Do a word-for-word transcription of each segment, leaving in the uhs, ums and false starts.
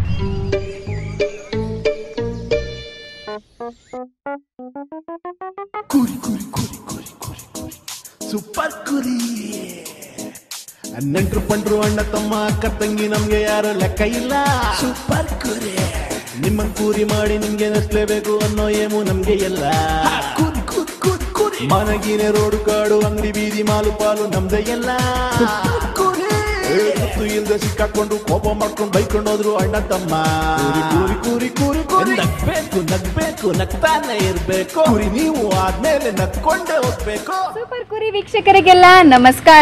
ಕುರಿ ಕುರಿ ಕುರಿ ಕುರಿ ಕುರಿ ಕುರಿ ಸೂಪರ್ ಕುರಿ. ನೆಂಟ್ರು ಪಂಟ್ರು ಅಣ್ಣ ತಮ್ಮ ಅಕ್ಕ ತಂಗಿ ನಮ್ಗೆ ಯಾರು ಲೆಕ್ಕ ಇಲ್ಲ. ಸೂಪರ್ ಕುರಿ. ನಿಮ್ಮನ್ ಕೂರಿ ಮಾಡಿ ನಿಮ್ಗೆ ನಸ್ಲೇಬೇಕು ಅನ್ನೋ ಏಮು ನಮ್ಗೆ ಎಲ್ಲ. ಕುರಿ ಕುರಿ ಕುರಿ ಕುರಿ. ಮನಗಿನೇ ರೋಡು ಕಾಡು ಅಂಗಡಿ ಬೀದಿ ಮಾಲು ಪಾಲು ನಮ್ದೇ ಎಲ್ಲ. ಗೊತ್ತು ಇಲ್ದೆ ಸಿಕ್ಕಾಕೊಂಡು ಕೋಪ ಮಾಡ್ಕೊಂಡು ಬೈಕೊಂಡು ಹೋದ್ರು ಅಣ್ಣ ತಮ್ಮ. ಕೂರಿ ಕೂರಿ ಕೂರಿ ಕೂರಿ ನಗ್ಬೇಕು ನಗ್ಬೇಕು ನಗ್ತಾನೆ ಇರ್ಬೇಕು. ಕುರಿ ನೀವು ಆದ್ಮೇಲೆ ನಗ್ಕೊಂಡೇ ಹೋಗ್ಬೇಕು. ಸೂಪರ್ ಕುರಿ ವೀಕ್ಷಕರಿಗೆಲ್ಲ ನಮಸ್ಕಾರ.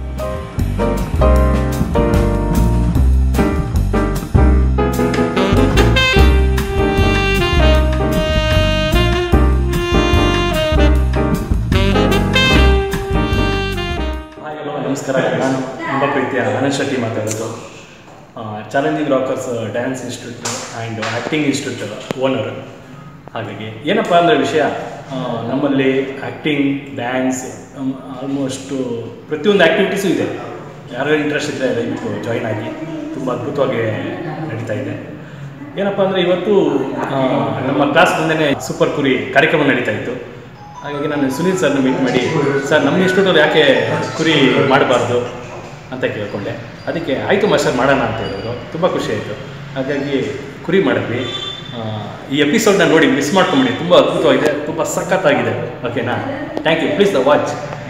ನಮಸ್ಕಾರ, ನಾನು ತುಂಬ ಪ್ರೀತಿಯ ಅನಂತ್ ಶೆಟ್ಟಿ ಮಾತಾಡೋದು. Challenging rockers dance institute and acting institute owner. ಹಾಗಾಗಿ ಏನಪ್ಪ ಅಂದರೆ ವಿಷಯ, ನಮ್ಮಲ್ಲಿ ಆ್ಯಕ್ಟಿಂಗ್, ಡ್ಯಾನ್ಸ್, ಆಲ್ಮೋಸ್ಟು ಪ್ರತಿಯೊಂದು ಆ್ಯಕ್ಟಿವಿಟೀಸು ಇದೆ. ಯಾರು ಇಂಟ್ರೆಸ್ಟ್ ಇದ್ದರೆ ದಯವಿಟ್ಟು ಜಾಯ್ನ್ ಆಗಿ. ತುಂಬ ಅದ್ಭುತವಾಗಿ ನಡೀತಾ ಇದೆ. ಏನಪ್ಪ ಅಂದರೆ ಇವತ್ತು ನಮ್ಮ ಕ್ಲಾಸ್ ಮುಂದೆ ಸೂಪರ್ ಕುರಿ ಕಾರ್ಯಕ್ರಮ ನಡೀತಾ ಇತ್ತು. ಹಾಗಾಗಿ ನಾನು ಸುನೀಲ್ ಸರ್ನ ಮೀಟ್ ಮಾಡಿ, ಸರ್ ನಮ್ಮ ಇನ್ಸ್ಟಿಟ್ಯೂಟಲ್ಲಿ ಯಾಕೆ ಕುರಿ ಮಾಡಬಾರ್ದು ಅಂತ ಕೇಳ್ಕೊಂಡೆ. ಅದಕ್ಕೆ ಆಯಿತು ಮಾಸ್ಟರ್ ಮಾಡೋಣ ಅಂತ ಹೇಳಿದ್ರು. ತುಂಬ ಖುಷಿ ಆಯಿತು. ಹಾಗಾಗಿ ಕುರಿ ಮಾಡಿದ್ವಿ. ಈ ಎಪಿಸೋಡ್ನ ನೋಡಿ ಮಿಸ್ ಮಾಡ್ಕೊಂಬಿಡಿ, ತುಂಬ ಅದ್ಭುತವಾಗಿದೆ, ತುಂಬ ಸಖತ್ತಾಗಿದೆ. ಓಕೆನಾ? Thank you. Please the watch.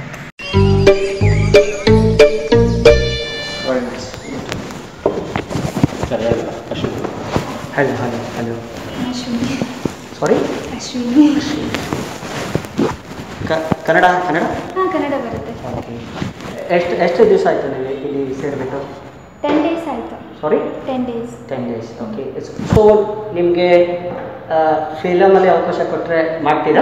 Hello hello hello sorry Kannada Kannada ಹಾಂ, ಕನ್ನಡ ಬರುತ್ತೆ. ಓಕೆ. ಎಷ್ಟು ಎಷ್ಟು ದಿವಸ ಆಯಿತು ನೀವು ಇಲ್ಲಿ ಸೇರಬೇಕು? ಟೆನ್ ಡೇಸ್ ಆಯಿತು. Sorry ten days ten days okay. So ನಿಮಗೆ ಫಿಲಮಲ್ಲಿ ಅವಕಾಶ ಕೊಟ್ಟರೆ ಮಾಡ್ತೀರಾ?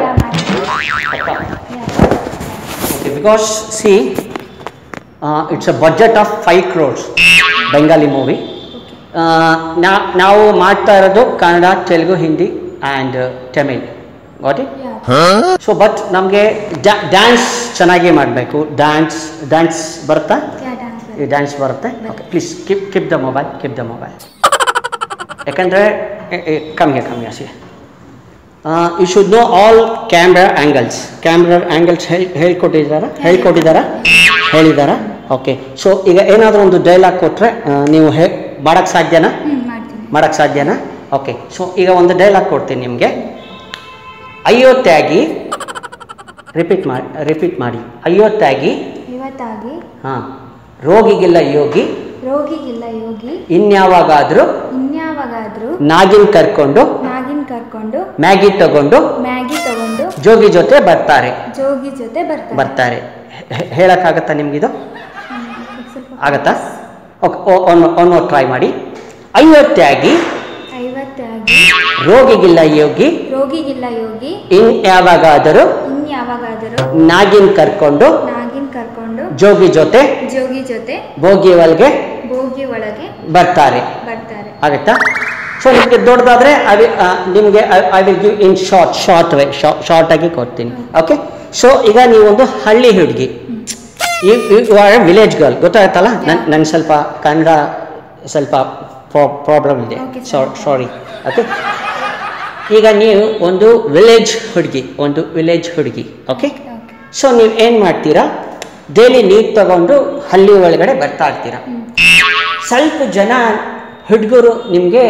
Okay, because see it's a budget of five crores Bengali movie. ನಾವು ಮಾಡ್ತಾ ಇರೋದು Kannada, Telugu, Hindi and Tamil. Got it? So but ನಮಗೆ ಡ್ಯಾನ್ಸ್ ಚೆನ್ನಾಗಿ ಮಾಡಬೇಕು. ಡ್ಯಾನ್ಸ್ ಡ್ಯಾನ್ಸ್ ಬರುತ್ತಾ? ಈ ಡ್ಯಾನ್ಸ್ ಬರುತ್ತೆ. Okay, please keep keep the mobile keep the mobile. ಯಾಕಂದರೆ ಕಮ್ಮಿ ಕಮ್ಮಿ as you should know all camera angles. Camera angles ಹೇಳಿ ಹೇಳ್ಕೊಟ್ಟಿದ್ದಾರಾ ಹೇಳ್ಕೊಟ್ಟಿದ್ದಾರಾ ಹೇಳಿದ್ದಾರಾ? ಓಕೆ. ಸೊ ಈಗ ಏನಾದರೂ ಒಂದು ಡೈಲಾಗ್ ಕೊಟ್ಟರೆ ನೀವು ಹೇ ಮಾಡೋಕ್ಕೆ ಸಾಧ್ಯನಾ? ಮಾಡೋಕ್ಕೆ ಸಾಧ್ಯನಾ? ಓಕೆ. ಸೊ ಈಗ ಒಂದು ಡೈಲಾಗ್ ಕೊಡ್ತೀನಿ ನಿಮಗೆ. ಅಯ್ಯೋ ತ್ಯಾಗಿ, ರಿಪೀಟ್ ಮಾಡಿ ರಿಪೀಟ್ ಮಾಡಿ ಅಯ್ಯೋ ತ್ಯಾಗಿ ಇವತ್ತಾಗಿ, ಹಾಂ, ರೋಗಿಗಿಲ್ಲ ಯೋಗಿ, ರೋಗಿಗಿಲ್ಲ ಯೋಗಿ, ಇನ್ಯಾವಾಗಾದರೂ ಇನ್ಯಾವಾಗಾದ್ರೂ ನಾಗಿನ್ ಕರ್ಕೊಂಡು ನಾಗಿನ್ ಕರ್ಕೊಂಡು ಮ್ಯಾಗಿ ತಗೊಂಡು ಮ್ಯಾಗಿ ತಗೊಂಡು ಜೋಗಿ ಜೊತೆ ಬರ್ತಾರೆ ಜೋಗಿ ಜೊತೆ ಬರ್ತಾರೆ ಬರ್ತಾರೆ ಹೇಳಕ್ಕಾಗತ್ತಾ ನಿಮ್ಗಿದು? ಆಗತ್ತಾ? ಓಕೆ, ಒನ್ ಟ್ರೈ ಮಾಡಿ. ಐವತ್ತಾಗಿ ಐವತ್ತಾಗಿ ರೋಗಿಗಿಲ್ಲ ಯೋಗಿ, ರೋಗಿಗಿಲ್ಲ ಯೋಗಿ, ಇನ್ ಯಾವಾಗಾದರೂ ಇನ್ಯಾವಾಗಾದರೂ ನಾಗಿನ್ ಕರ್ಕೊಂಡು ನಾಗಿನ್ ಕರ್ಕೊಂಡು ಜೋಗಿ ಜೊತೆ ಜೋಗಿ ಜೊತೆ ಬೋಗಿ ಒಳಗೆ ಬೋಗಿ ಒಳಗೆ ಬರ್ತಾರೆ ಬರ್ತಾರೆ. ಆಗುತ್ತಾ? ಸೊ ನಿಮಗೆ ದೊಡ್ಡದಾದರೆ ಐ ನಿಮಗೆ I will give in short short way short ಆಗಿ ಕೊಡ್ತೀನಿ. ಓಕೆ. ಸೊ ಈಗ ನೀವೊಂದು ಹಳ್ಳಿ ಹುಡುಗಿ, you are a village girl, ಗೊತ್ತಾಯ್ತಲ್ಲ? ನನ್ ನನಗೆ ಸ್ವಲ್ಪ ಕನ್ನಡ ಸ್ವಲ್ಪ ಪ್ರಾಬ್ಲಮ್ ಇದೆ, ಸಾರಿ. ಓಕೆ. ಈಗ ನೀವು ಒಂದು ವಿಲೇಜ್ ಹುಡುಗಿ ಒಂದು ವಿಲೇಜ್ ಹುಡುಗಿ ಓಕೆ. ಸೊ ನೀವು ಏನು ಮಾಡ್ತೀರಾ, ಡೈಲಿ ನೀರು ತಗೊಂಡು ಹಳ್ಳಿ ಒಳಗಡೆ ಬರ್ತಾ ಇರ್ತೀರ. ಸ್ವಲ್ಪ ಜನ ಹುಡುಗರು ನಿಮಗೆ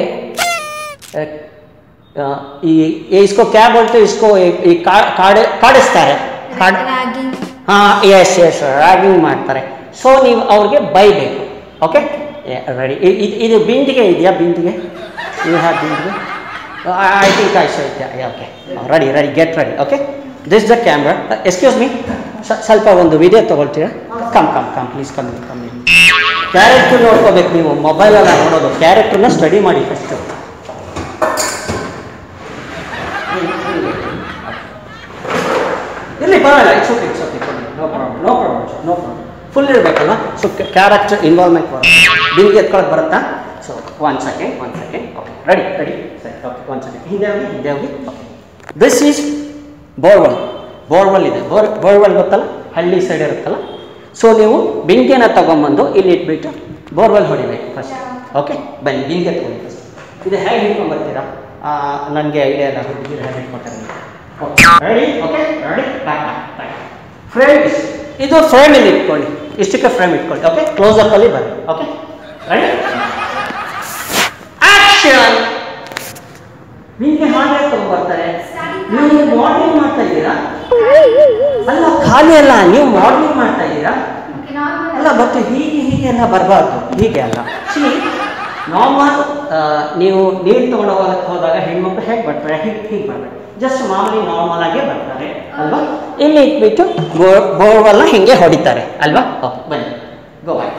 ಈ ಇಸ್ಕೋ ಕ್ಯಾಬ್ ಹೊರಟು ಇಸ್ಕೋ ಈ ಕಾಡ ಕಾಡಿಸ್ತಾರೆ. ಹಾಂ, ಎಸ್ ಎಸ್ ರ್ಯಾಗಿಂಗ್ ಮಾಡ್ತಾರೆ. ಸೊ ನೀವು ಅವ್ರಿಗೆ ಬೈಬೇಕು. Okay, ready? ಇದು ಬಿಂದಿಗೆ ಇದೆಯಾ? ಬಿಂದಿಗೆ ಯು ಹ್ಯಾವ್ ಬಿಂದಿಗೆ? ಐ ಥಿಂಕ್ ಐ ಶೋ ಇದ್ಯಾ? Okay, ready ready get ready. Okay, this the camera. Excuse me, ಸ್ವಲ್ಪ ಒಂದು ವಿಡಿಯೋ ತೊಗೊಳ್ತೀರಾ? Come come come please come come. Character ನೋಡ್ಕೋಬೇಕು ನೀವು, ಮೊಬೈಲೆಲ್ಲ ನೋಡೋದು. ಕ್ಯಾರೆಕ್ಟ್ರನ್ನ ಸ್ಟಡಿ ಮಾಡಿ ಫಸ್ಟು. ಇರಲಿ, ಬರೋಲ್ಲ. It's okay it's okay no problem no problem no problem. Full ಇರಬೇಕಲ್ಲ. ಸೊ ಕ್ಯಾರೆಕ್ಟರ್ ಇನ್ವಾಲ್ವ್ಮೆಂಟ್ ಬರುತ್ತೆ. ಬಿಂದಿಗೆ ಎತ್ಕೊಳ್ಳೋಕೆ ಬರುತ್ತಾ? So one second one second okay, ready ready ಸರಿ. ಓಕೆ, ಒನ್ ಸೆಕೆಂಡ್ ಹಿಂದೆ ಹೋಗಿ ಹಿಂದೆ ಹೋಗಿ. Okay, this is borewell. Borewell ಇದೆ. ಬೋರ್ ಬೋರ್ವೆಲ್ ಗೊತ್ತಲ್ಲ, ಹಳ್ಳಿ ಸೈಡ್ ಇರುತ್ತಲ್ಲ. ಸೊ ನೀವು ಬಿಂದಿಗೆನ ತೊಗೊಂಬಂದು ಇಲ್ಲಿ ಇಟ್ಬಿಟ್ಟು ಬೋರ್ವೆಲ್ ಹೊಡಿಬೇಕು ಫಸ್ಟ್. ಓಕೆ, ಬನ್ನಿ ಬಿಂದಿಗೆ ತೊಗೊಳ್ಳಿ ಫಸ್ಟ್. ಇದು ಹೇಗೆ ಹಿಡ್ಕೊಂಡು ಬರ್ತೀರಾ? ನನಗೆ ಐಡಿಯಾ ಇಲ್ಲ, ಹುಡುಗಿರು ಹೇಗೆ ಹಿಡ್ಕೊತಾರೆ. Okay ready? Okay ready? Back back back. Frame ಇದು ಫ್ರೇಮಲ್ಲಿ ಇಟ್ಕೊಳ್ಳಿ, ಇಷ್ಟಕ್ಕೆ ಫ್ರೇಮ್ ಇಟ್ಕೊಳ್ಳಿ. ಓಕೆ ಕ್ಲೋಸ್ ಅಪ್ ಅಲ್ಲಿ ಬನ್ನಿ. Okay ready? ಆಕ್ಷನ್. ನಿಮಗೆ ಹಾಗೆ ತಗೊಂಡ್ಬರ್ತಾರೆ. ನೀವು ಮಾಡಲಿಂಗ್ ಮಾಡ್ತಾ ಇದ್ದೀರಾ? ಅಲ್ಲ ಖಾಲಿ ಅಲ್ಲ, ನೀವು ಮಾಡಲಿಂಗ್ ಮಾಡ್ತಾ ಇದ್ದೀರಾ ಅಲ್ಲ, ಬಟ್ ಹೀಗೆ ಹೀಗೆ ಎಲ್ಲ ಬರಬಾರ್ದು, ಹೀಗೆ ಅಲ್ಲ. ಸಿ ನಾರ್ಮಲ್ ನೀವು ನೀರು ತೊಗೊಂಡು ಹೋಗೋದಕ್ಕೆ ಹೋದಾಗ ಹೆಣ್ಮಕ್ಳು ಹೇಗೆ ಬರ್ತಾರೆ, ಹೀಗೆ ಹೀಗೆ ಬರ್ತಾರೆ, ಜಸ್ಟ್ ಮಾಮೂಲಿ ನಾರ್ಮಲ್ ಆಗೇ ಬರ್ತಾರೆ ಅಲ್ವಾ? ಇಲ್ಲಿ ಇಟ್ಬಿಟ್ಟು ಬೋರ್ ಬೋರ್ವೆಲ್ಲ ಹಿಂಗೆ ಹೊಡಿತಾರೆ ಅಲ್ವಾ? ಓಕೆ ಬನ್ನಿ, go back.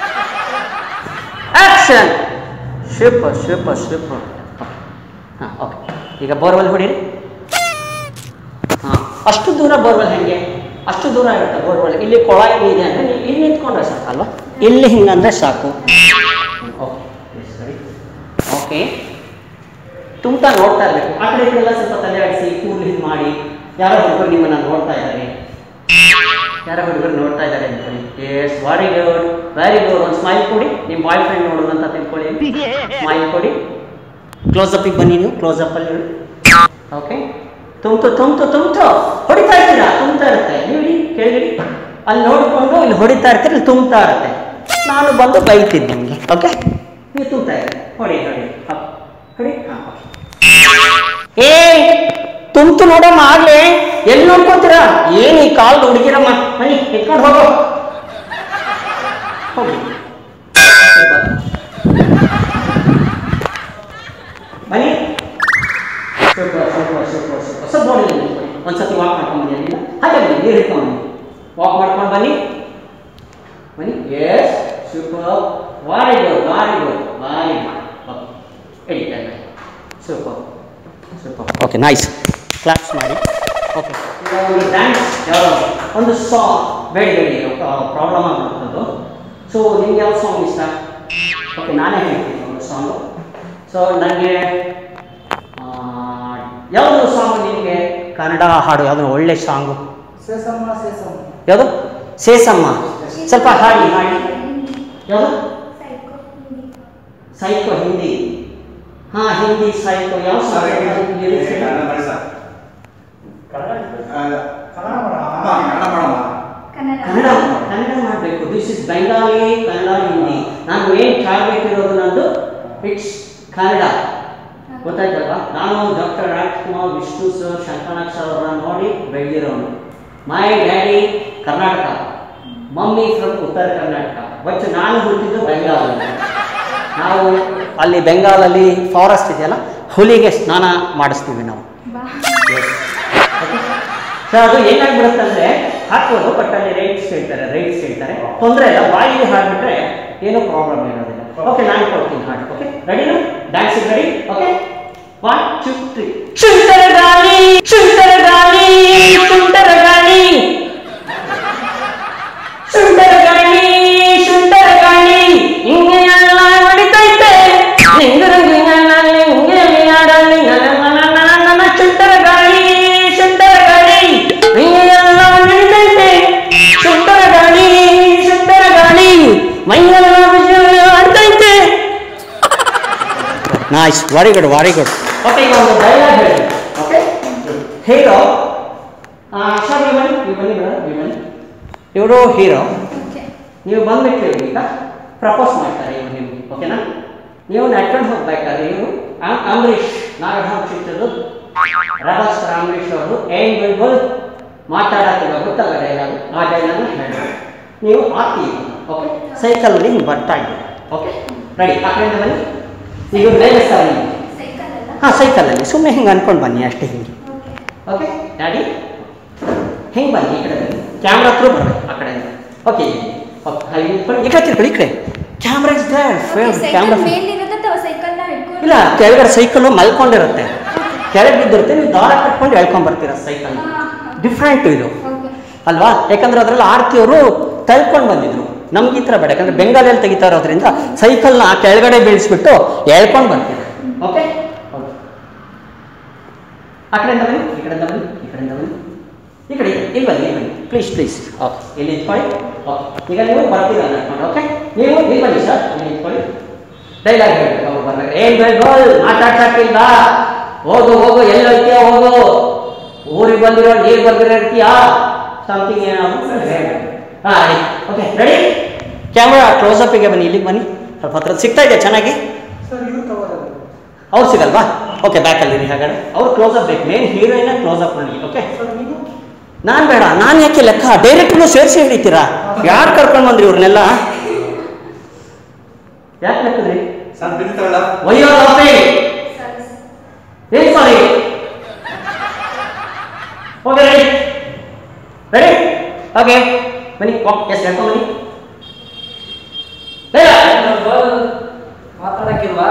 Action. Super super super. ಹಾಂ ಓಕೆ, ಈಗ ಬೋರ್ವೆಲ್ ಹೊಡೀರಿ. ಹಾಂ ಅಷ್ಟು ದೂರ ಬೋರ್ವೆಲ್ ಹೆಂಗೆ, ಅಷ್ಟು ದೂರ ಇರುತ್ತೆ ಬೋರ್ವೆಲ್. ಇಲ್ಲಿ ಕೊಳಾಯಿ ಇದೆ ಅಂದರೆ ನೀವು ಇಲ್ಲಿ ನಿಂತ್ಕೊಂಡ್ರೆ ಸಾಕು ಅಲ್ವಾ? ಇಲ್ಲಿ ಹಿಂಗಂದ್ರೆ ಸಾಕು. ಓಕೆ ಸರಿ. ಓಕೆ ತುಂಬ ನೋಡ್ತಾ ಇರಬೇಕು, ಆ ಕಡೆ ಎಲ್ಲ ಸ್ವಲ್ಪ ತಲೆ ಆಡಿಸಿ ಕೂದಲು ಹಿಂಗೆ ಮಾಡಿ. ಯಾರೋ ಹುಡುಗರು ನಿಮ್ಮನ್ನು ನೋಡ್ತಾ ಇದ್ದಾರೆ, ಯಾರೋ ಹುಡುಗರು ನೋಡ್ತಾ ಇದ್ದಾರೆ ಅಂದ್ಕೊಳ್ಳಿ. Yes very good very good. ಒಂದು ಸ್ಮೈಲ್ ಕೊಡಿ, ನಿಮ್ಮ ಬಾಯ್ ಫ್ರೆಂಡ್ ನೋಡೋದು ಅಂತ ತಿಳ್ಕೊಳ್ಳಿ. ಸ್ಮೈಲ್ ಕೊಡಿ. ಕ್ಲೋಸಪ್ಪಿಗೆ ಬನ್ನಿ, ನೀವು ಕ್ಲೋಸಪ್ಪಲ್ಲಿ ನೋಡಿ. ಓಕೆ ತುಂಬ್ತು ತುಂಬ್ತು ತುಂಬ್ತು ಹೊಡಿತಾ ಇರ್ತೀರಾ, ತುಂಬ್ತಾ ಇರುತ್ತೆ. ನೀವು ಕೇಳಿರಿ, ಅಲ್ಲಿ ನೋಡಿಕೊಂಡು ಇಲ್ಲಿ ಹೊಡಿತಾ ಇರ್ತೀರಿ, ಇಲ್ಲಿ ತುಂಬ್ತಾ ಇರುತ್ತೆ. ನಾನು ಬಂದು ಬೈತೀನಿ ನಿಮಗೆ. ಓಕೆ ನೀವು ತುಂಬ್ತಾ ಇರ್ತೀರಿ, ಹೊಡಿ ಹೊಡಿ ಹೊಡಿ. ಹಾಂ ಓಕೆ. ಏ ತುಂಬ್ತು ನೋಡಮ್ಮ, ಆಗ್ಲೇ ಎಲ್ಲಿ ನೋಡ್ಕೊತೀರಾ? ಏನು ಈ ಕಾಲ್ದು ಹುಡುಗಿರಮ್ಮ, ಬನ್ನಿ ಎತ್ಕೊಂಡು ಹೋಗೋ ಹೋಗಿ ಬನ್ನಿ. Super super super super. ಸ್ವಲ್ಪ ನೋಡಿ ಒಂದ್ಸತಿ ವಾಕ್ ಮಾಡ್ಕೊಂಡು ಬನ್ನಿ, ಅಲ್ಲಿಂದ ಹಾಗೆ ಬನ್ನಿ, ನೀರು ಹಿಡ್ಕೊಂಡು ಬನ್ನಿ, ವಾಕ್ ಮಾಡ್ಕೊಂಡು ಬನ್ನಿ ಬನ್ನಿ. Yes super very good very good very good. Okay edit super super. Okay nice, claps ಮಾಡಿ. ಓಕೆ ಈಗ ಒಂದು ಡ್ಯಾನ್ಸ್ ಯಾವ ಒಂದು ಸಾಂಗ್ ಬೇಡ ಬೇಡಿ ಪ್ರಾಬ್ಲಮ್ ಆಗಿಬಿಡ್ತದ್ದು. ಸೊ ನಿಮ್ಗೆ ಯಾವ ಸಾಂಗ್ ಇಷ್ಟ? ಓಕೆ ನಾನೇ ಹೇಳ್ತೀನಿ ಒಂದು ಸಾಂಗು. ಸೊ ನನಗೆ ಯಾವುದು ಸಾಂಗು ನಿಮಗೆ ಕನ್ನಡ ಹಾಡು ಯಾವುದು ಒಳ್ಳೆ ಸಾಂಗು? ಸೇಸಮ್ಮ ಸೇಸಮ್ಮ. ಯಾವುದು? ಸೇಸಮ್ಮ. ಸ್ವಲ್ಪ ಹಾಡಿ ಹಾಡಿ. ಯಾವುದು? ಸೈಕೋ ಹಿಂದಿ. ಹಾಂ ಹಿಂದಿ ಸೈಕೋ ಯಾವ ಸಾಂಗ್? ಕನ್ನಡ ಕನ್ನಡ ಮಾಡಬೇಕು. This is Bengali, Kannada, Hindi. ನಾನು ಏನು ಟಾರ್ಗೆಟ್ ಇರೋದು ನಂದು ಇಟ್ಸ್ ಕನ್ನಡ. ಗೊತ್ತಾಯ್ತಲ್ವಾ? ನಾನು doctor Rajkumar, Vishnu sir, Shankarnag sir ಅವರನ್ನ ನೋಡಿ ಬೆಳೆದಿರೋನು. My daddy Karnataka, mummy from Uttara Karnataka, but ನಾನು ಹುಟ್ಟಿದ್ದು ಬೆಂಗಾಲಲ್ಲಿ. ನಾವು ಅಲ್ಲಿ ಬೆಂಗಾಲಲ್ಲಿ ಫಾರೆಸ್ಟ್ ಇದೆಯಲ್ಲ, ಹುಲಿಗೆ ಸ್ನಾನ ಮಾಡಿಸ್ತೀವಿ ನಾವು. ಸೊ ಅದು ಏನಾಗ್ಬಿಡುತ್ತೆ ಅಂದರೆ ಹಾಕ್ಬೋದು, ಬಟ್ ಅಲ್ಲಿ ರೈಟ್ಸ್ ಹೇಳ್ತಾರೆ ರೈಟ್ಸ್ ಹೇಳ್ತಾರೆ ತೊಂದರೆ ಇಲ್ಲ. ಬಾಯಿಗೆ ಹಾಡ್ಬಿಟ್ರೆ ಏನೂ ಪ್ರಾಬ್ಲಮ್ ಇರೋದಿಲ್ಲ. ಓಕೆ ನಾನು ಕೊಡ್ತೀನಿ ಹಾಡು. ಓಕೆ ರೆಡಿನಾ? Dance ready? Okay one two three. ಸುಂದರ ಗಾಳಿ ಸುಂದರ ಗಾಳಿ ಸುಂದರ ಗಾಳಿ ಸುಂದರ ಗಾಳಿ ಸುಂದರ ಗಾಳಿ ಹಿಂಗೆ ಎಲ್ಲ ಹೊಡಿತೈತೆ ನಿಂಗರಂಗಿ ನನ್ನಲ್ಲಿ ಹಿಂಗೆ ಆಡಲ್ಲಿ ನನ್ನ ಸುಂದರ ಗಾಳಿ ಸುಂದರ ಗಾಳಿ ಹಿಂಗೆ ಎಲ್ಲ ಹೊಡಿತೈತೆ ಸುಂದರ ಗಾಳಿ ಸುಂದರ ಗಾಳಿ ಮೈಯೆಲ್ಲ ಆಡ್ತೈತೆ. Nice, very good very good. Okay ಈಗ ಒಂದು ಡೈಲಾಗ್ ಹೇಳಿ. ಓಕೆ ಹೀರೋ ಸರ್ ನೀವು ಬನ್ನಿ ನೀವು ಬನ್ನಿ ಮೇಡಮ್ ನೀವು ಬನ್ನಿ. ಇವರು ಹೀರೋ, ನೀವು ಬಂದ್ಬಿಟ್ಟು ಈಗ ಪ್ರಪೋಸ್ ಮಾಡ್ತಾರೆ ಇವರು ನಿಮಗೆ. ಓಕೆನಾ? ನೀವು ನಡ್ಕೊಂಡು ಹೋಗ್ಬೇಕಾದ್ರೆ ಇವರು ಅಂಬರೀಷ್ ನಾಗರಾಮ್ ಚಿತ್ರದ ರಭಾಸ್ಕರ ಅಂಬರೀಷ್ ಅವರು ಏನ್ ಬಿಡ್ಬೋದು ಮಾತಾಡತ್ತಿಲ್ಲ, ಗೊತ್ತಲ್ಲ ಡೈಲಾಗ್, ಆ ಡೈಲಾಗ್ನ ಹೇಳಿ ನೀವು ಆತಿ. ಓಕೆ ಸೈಕಲಲ್ಲಿ ಹಿಂಗೆ ಬರ್ತಾ ಇದ್ದೀರಿ. Okay ready? ಆ ಕಡೆಯಿಂದ ಬನ್ನಿ. ಈಗ ಮೇಲೆ ಸರ್ ನೀವು ಹಾಂ ಸೈಕಲಲ್ಲಿ ಸುಮ್ಮನೆ ಹಿಂಗೆ ಅನ್ಕೊಂಡು ಬನ್ನಿ ಅಷ್ಟೇ, ಹಿಂಗೆ. ಓಕೆ ಡ್ಯಾಡಿ ಹಿಂಗೆ ಬನ್ನಿ, ಈ ಕಡೆ ಬನ್ನಿ, ಕ್ಯಾಮ್ರಾ ಹತ್ರ ಬರಬೇಕು ಆ ಕಡೆಯಿಂದ. ಓಕೆ ಓಕೆ ಈ ಕಡೆ ತಿರ್ಕೊಳ್ಳಿ, ಈ ಕಡೆ ಕ್ಯಾಮ್ರಾ ಇಸ್ ದೇರ್. ಕ್ಯಾಮ್ರಾ ಇಲ್ಲ, ಕೆಳಗಡೆ ಸೈಕಲ್ಲು ಮಲ್ಕೊಂಡಿರುತ್ತೆ, ಕೆಳಗೆ ಬಿದ್ದಿರುತ್ತೆ, ನೀವು ದಾರ ಕಟ್ಕೊಂಡು ಎಳ್ಕೊಂಡು ಬರ್ತೀರ ಸೈಕಲ್. ಡಿಫ್ರೆಂಟು ಇದು ಅಲ್ವಾ? ಯಾಕಂದ್ರೆ ಅದರಲ್ಲಿ ಆರ್ತಿಯವರು ತಳ್ಕೊಂಡು ಬಂದಿದ್ರು. ನಮ್ಗೆ ಈ ಥರ ಬೇಡ, ಯಾಕಂದ್ರೆ ಬೆಂಗಾಲಿಯಲ್ಲಿ ತೆಗಿತಾ ಇರೋದ್ರಿಂದ ಸೈಕಲ್ನ ಆ ಕೆಳಗಡೆ ಬೀಳಿಸ್ಬಿಟ್ಟು ಎಳ್ಕೊಂಡು ಬರ್ತೀರ. ಓಕೆ ಆ ಕಡೆಯಿಂದ ಬನ್ನಿ, ಈ ಕಡೆಯಿಂದ ಬನ್ನಿ, ಈ ಕಡೆಯಿಂದ ಬನ್ನಿ, ಈ ಕಡೆ ಇಲ್ಲಿ ಬನ್ನಿ, ಇಲ್ಲಿ ಬನ್ನಿ ಪ್ಲೀಸ್ ಪ್ಲೀಸ್. ಓಕೆ ಇಲ್ಲಿ ನಿಂತ್ಕೊಳ್ಳಿ. ಓಕೆ ಈಗ ನೀವು ಬರ್ತೀರ ನಡ್ಕೊಂಡು. ಓಕೆ ನೀವು ಇಲ್ಲಿ ಬನ್ನಿ ಸರ್, ಇಲ್ಲಿ ನಿಂತ್ಕೊಳ್ಳಿ. ಡೈಲಾಗ್ ಹೇಳಬೇಕು ಅವರು. ಬರ್ಬೇಕು. ಏನ್ ಬೆಳ್ಗೋಲ್ ಮಾತಾಡ್ಸಕ್ಕಿಲ್ವಾ? ಹೋಗು ಹೋಗು, ಎಲ್ಲ ಹೋಗ್ತೀಯ ಹೋಗು. ಊರಿಗೆ ಬಂದಿರೋ ನೀರು ಬಂದಿರೋ ಇರ್ತೀಯಾ ಸಮಥಿಂಗ್ ಏನಾದ್ರು ಹಾಂ ಓಕೆ ರೆಡಿ. ಕ್ಯಾಮ್ರಾ ಕ್ಲೋಸ್ ಅಪ್ಪಿಗೆ ಬನ್ನಿ, ಇಲ್ಲಿಗೆ ಬನ್ನಿ. ಸ್ವಲ್ಪ ಹತ್ರ ಸಿಗ್ತಾ ಇದೆ ಚೆನ್ನಾಗಿ. ಅವ್ರು ಸಿಗಲ್ವಾ? ಓಕೆ ಬ್ಯಾಕಲ್ಲಿ ಹಾಗಾದ್ರೆ ಅವ್ರು ಕ್ಲೋಸ್ ಅಪ್ ಬೇಕು. ಮೇನ್ ಹೀರೋಯಿನ ಕ್ಲೋಸ್ ಅಪ್ ನನಗೆ. ಓಕೆ ನಾನು ಬೇಡ, ನಾನು ಯಾಕೆ ಲೆಕ್ಕ ಡೈರೆಕ್ಟ್ನು ಸೇರಿಸಿ ಹಿಡಿತೀರಾ? ಯಾರು ಕರ್ಕೊಂಡು ಬಂದ್ರಿ ಇವ್ರನ್ನೆಲ್ಲ? ಯಾಕೆ ಲೆಕ್ಕದ್ರಿ? ಅಯ್ಯೋ ಏನ್ sorry. Okay ready ready okay ಬನ್ನಿ. ಎಷ್ಟು ಹೇಳ್ಕೊಂಡು ಬನ್ನಿ. ಮಾತಾಡಕ್ಕಿಲ್ವಾ?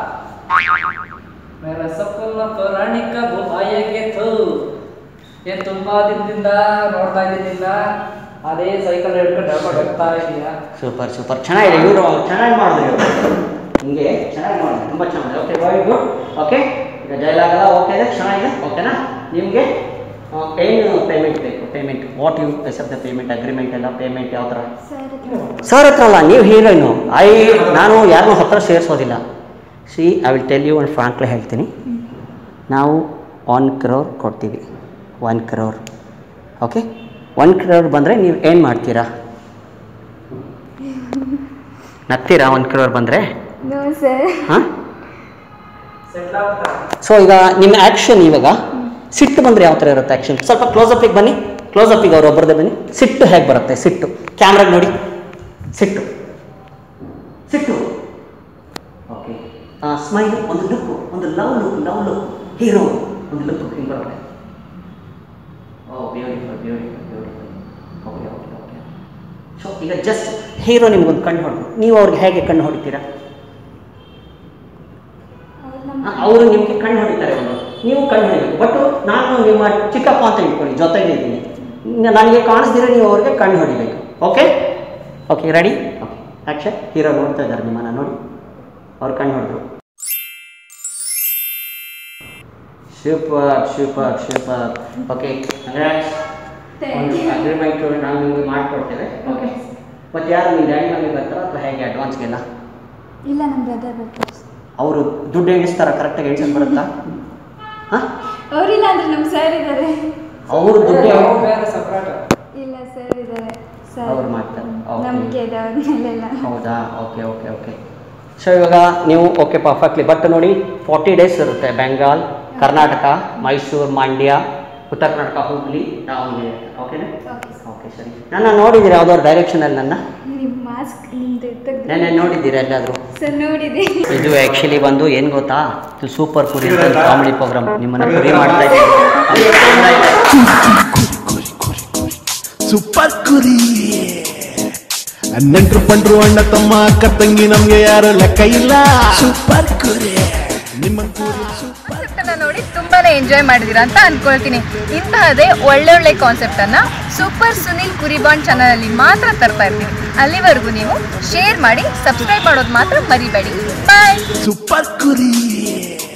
ಮೇರೆ ಸಪ್ಪನ್ನ ಪೌರಾಣಿಕ ಭೂತಾಯಿಗೆ ಥೂ ಏನ್ ತುಂಬಾ ದಿನದಿಂದ ನೋಡ್ತಾ ಇದ್ದಿದ್ದಿಲ್ಲ, ಅದೇ ಸೈಕಲ್ ಹಿಡ್ಕೊಂಡು ಹೇಳ್ಕೊಂಡು ಹೋಗ್ತಾ ಇದೀಯಾ. ಸೂಪರ್ ಸೂಪರ್ ಚೆನ್ನಾಗಿದೆ. ಇವರು ಚೆನ್ನಾಗಿ ಮಾಡಿದ್ರು, ಇವರು ಹಿಂಗೆ ಚೆನ್ನಾಗಿ ಮಾಡಿದ್ರು, ತುಂಬ ಚೆನ್ನಾಗಿದೆ. Okay very good. ಓಕೆ ಈಗ ಡೈಲಾಗ್ ಎಲ್ಲ ಓಕೆ ಇದೆ, ಚೆನ್ನಾಗಿದೆ. ಓಕೆನಾ? ನಿಮಗೆ ಏನು ಪೇಮೆಂಟ್ ಬೇಕು? Payment what you accept the payment agreement ಎಲ್ಲ ಪೇಮೆಂಟ್ ಯಾವ ಥರ? ಸರ್ ಹತ್ರ ಅಲ್ಲ, ನೀವು ಹೀರೋಯಿನು. ಐ ನಾನು ಯಾರನ್ನೂ ಹತ್ರ ಸೇರಿಸೋದಿಲ್ಲ. See I will tell you ಒಂದು ಫ್ರಾಂಕ್ಲಿ ಹೇಳ್ತೀನಿ. ನಾವು ಒನ್ ಕ್ರೋರ್ ಕೊಡ್ತೀವಿ. One crore okay. One crore ಬಂದರೆ ನೀವು ಏನು ಮಾಡ್ತೀರಾ? ನಗ್ತೀರಾ ಒನ್ ಕ್ರೋರ್ ಬಂದರೆ? ಹಾಂ. ಸೊ ಈಗ ನಿಮ್ಮ ಆ್ಯಕ್ಷನ್ ಇವಾಗ ಸಿಟ್ಟು ಬಂದರೆ ಯಾವ ಥರ ಇರುತ್ತೆ ಆ್ಯಕ್ಷನ್? ಸ್ವಲ್ಪ ಕ್ಲೋಸಪ್ಪಿಗೆ ಬನ್ನಿ. ಕ್ಲೋಸಪ್ಪಿಗೆ ಅವ್ರು ಒಬ್ಬರದೇ ಬನ್ನಿ. ಸಿಟ್ಟು ಹೇಗೆ ಬರುತ್ತೆ? ಸಿಟ್ಟು ಕ್ಯಾಮ್ರಾಗೆ ನೋಡಿ. ಸಿಟ್ಟು ಸಿಟ್ಟು ಓಕೆ. ಸ್ಮೈಲ್, ಒಂದು ಲುಕ್ಕು, ಒಂದು love look, love look hero ಒಂದು ಲುಕ್ ಹಿಂಗೆ ಬರುತ್ತೆ. Oh beautiful beautiful beautiful. Okay okay okay. So ಈಗ ಜಸ್ಟ್ ಹೀರೋ ನಿಮ್ಗೊಂದು ಕಣ್ಣು ಹೊಡೆದು ನೀವು ಅವ್ರಿಗೆ ಹೇಗೆ ಕಣ್ಣು ಹೊಡಿತೀರಾ? ಅವರು ನಿಮಗೆ ಕಣ್ಣು ಹೊಡಿತಾರೆ, ಒಂದು ನೀವು ಕಣ್ಣು ಹೊಡಿಬೇಕು. ಬಟ್ ನಾನು ನಿಮ್ಮ ಚಿಕ್ಕಪ್ಪ ಅಂತ ಇಟ್ಕೊಳ್ಳಿ, ಜೊತೆಗೆ ಇದ್ದೀನಿ, ನನಗೆ ಕಾಣಿಸ್ದಿರ ನೀವು ಅವ್ರಿಗೆ ಕಣ್ಣು ಹೊಡಿಬೇಕು. Okay okay ready okay action. Hero ನೋಡ್ತಾ ಇದ್ದಾರೆ ನಿಮ್ಮನ್ನು, ನೋಡಿ ಅವ್ರು ಕಣ್ಣು ಹೊಡೆದ್ರು. Super super super. ಓಕೆ ಒಂದು ಅಗ್ರಿಮೆಂಟ್ ನಾವು ನಿಮಗೆ ಮಾಡಿಕೊಡ್ತೇವೆ. ಓಕೆ ಮತ್ತು ಯಾರು ನೀವು ಡ್ಯಾಡಿ ಮಮ್ಮಿ ಬರ್ತಾರೋ ಅಥವಾ ಹೇಗೆ ಅಡ್ವಾನ್ಸ್ಗೆಲ್ಲ? ಇಲ್ಲ, ನಮ್ಮ ಬ್ರದರ್ ಬರ್ತಾರೆ. ಅವರು ದುಡ್ಡು ಎಣಿಸ್ತಾರ? ಕರೆಕ್ಟಾಗಿ ಎಣಿಸೋದು ಬರುತ್ತಾ? ಹಾಂ ಅವರಿಲ್ಲ ಅಂದ್ರೆ ನಮ್ಮ ಸರ್ ಇದ್ದಾರೆ. ಅವರು ದುಡ್ಡು ಬೇರೆ ಸಪ್ರೇಟ್ ಇಲ್ಲ ಸರ್ ಇದ್ದಾರೆ. ಸರ್ ಅವ್ರು ಮಾಡ್ತಾರೆ. ನಂಬಿಕೆ ಇದೆ ಅವ್ರ ಮೇಲೆಲ್ಲ. ಹೌದಾ? Okay okay okay. ಸೊ ಇವಾಗ ನೀವು ಓಕೆ ಪರ್ಫೆಕ್ಟ್ಲಿ. ಬಟ್ ನೋಡಿ ಫಾರ್ಟಿ ಡೇಸ್ ಇರುತ್ತೆ. ಬೆಂಗಾಲ್, ಕರ್ನಾಟಕ, ಮೈಸೂರು, ಮಂಡ್ಯ, ಉತ್ತರ ಕರ್ನಾಟಕ, ಹುಬ್ಳಿ, ದಾವಣಗೆರೆ. ಓಕೆನಾ? ಓಕೆ ಸರಿ. ನನ್ನ ನೋಡಿದ್ದೀರಾ ಯಾವ್ದಾದ್ರು ಡೈರೆಕ್ಷನಲ್ಲಿ? ನನ್ನ ನಿಮ್ಮ ಮಾಸ್ಕ್ ನಿಮ್ದು ತೆಗ್ದು ನೆನ್ನೆ ನೋಡಿದ್ದೀರಾ ಎಲ್ಲಾದರೂ? ಸರ್ ನೋಡಿದೆ. ಇದು ಆ್ಯಕ್ಚುಲಿ ಬಂದು ಏನು ಗೊತ್ತಾ, ಇದು ಸೂಪರ್ ಕುರಿ ಅಂತ ಕಾಮಿಡಿ ಪ್ರೋಗ್ರಾಮ್. ನಿಮ್ಮನ್ನು ಕುರಿ ಮಾಡ್ತಾ ಇದ್ದೀನಿ. ಸೂಪರ್ ಕುರಿ. ನೆಂಟ್ರು ಪಂಡ್ರು ಅಣ್ಣ ತಮ್ಮ ಅಕ್ಕ ತಂಗಿ ನಮ್ಗೆ ಯಾರು ಲೆಕ್ಕ ಇಲ್ಲ. ಸೂಪರ್ ಕುರಿ. ನಿಮ್ಮ ಕುರಿ ಸೂಪರ್. ನೋಡಿ ತುಂಬಾನೇ ಎಂಜಾಯ್ ಮಾಡಿದೀರಾ ಅಂತ ಅನ್ಕೊಳ್ತೀನಿ. ಇಂತಹದೇ ಒಳ್ಳೆ ಒಳ್ಳೆ ಕಾನ್ಸೆಪ್ಟ್ ಅನ್ನ ಸೂಪರ್ ಸುನಿಲ್ ಕುರಿಬಾಂಡ್ ಚಾನಲ್ ಅಲ್ಲಿ ಮಾತ್ರ ತರ್ತಾ ಇರ್ತೀನಿ. ಅಲ್ಲಿವರೆಗೂ ನೀವು ಶೇರ್ ಮಾಡಿ, ಸಬ್ಸ್ಕ್ರೈಬ್ ಮಾಡೋದು ಮಾತ್ರ ಮರಿಬೇಡಿ. ಬಾಯ್. ಸೂಪರ್ ಕುರಿ.